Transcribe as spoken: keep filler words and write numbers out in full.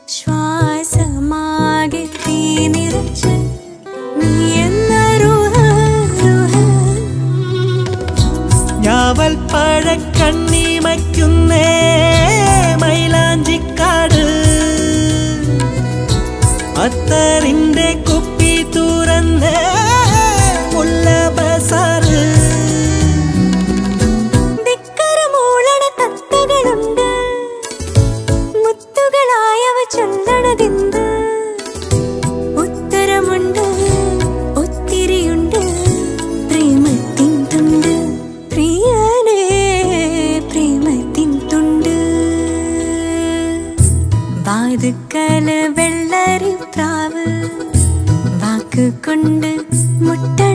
ശ്വാസമാകെ തീ നിറച്ച് ഞാവൽ പഴക്കണ്ണിമയ്ക്കുന്നേ മൈലാഞ്ചിക്കാട് അത്തറിന്റെ കുപ്പി തുറന്ന് മുല്ല ബസാറ് ദിക്കരമൂളണ തത്തകളുണ്ട് മുത്തുകളായവ ചൊല്ലണതെന്ത് ഉത്തരമുണ്ട് ഒത്തിരിയുണ്ട് പ്രേമത്തിൻ തുണ്ട് പ്രിയനേ പ്രേമത്തിൻ തുണ്ട് വാതുക്കല വെള്ളരി പ്രാവ് വാക്ക് കൊണ്ട് മുട്ട